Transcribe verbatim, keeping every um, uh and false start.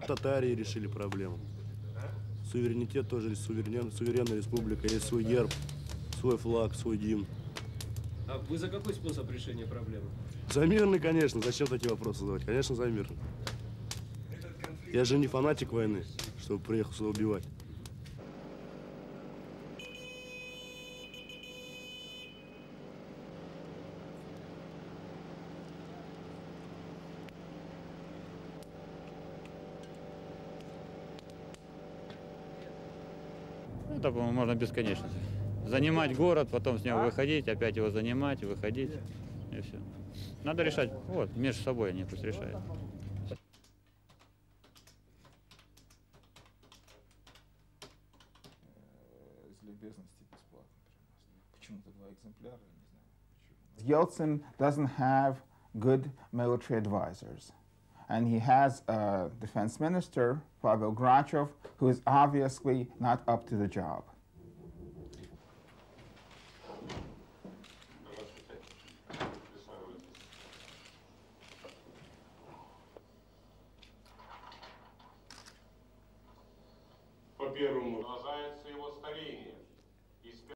Татарии решили проблему. Суверенитет тоже суверен, суверенная республика. Есть свой герб, свой флаг, свой гимн. А вы за какой способ решения проблемы? За мирный, конечно. Зачем такие вопросы задавать? Конечно, за мирный. Я же не фанатик войны, чтобы приехал сюда убивать. Это, по-моему, можно бесконечно. Занимать город, потом с него выходить, опять его занимать, выходить, и все. Надо решать, вот, между собой они пусть решают. Yeltsin doesn't have good military advisors. And he has a defense minister, Pavel Grachev, who is obviously not up to the job. По первому продолжается его старение.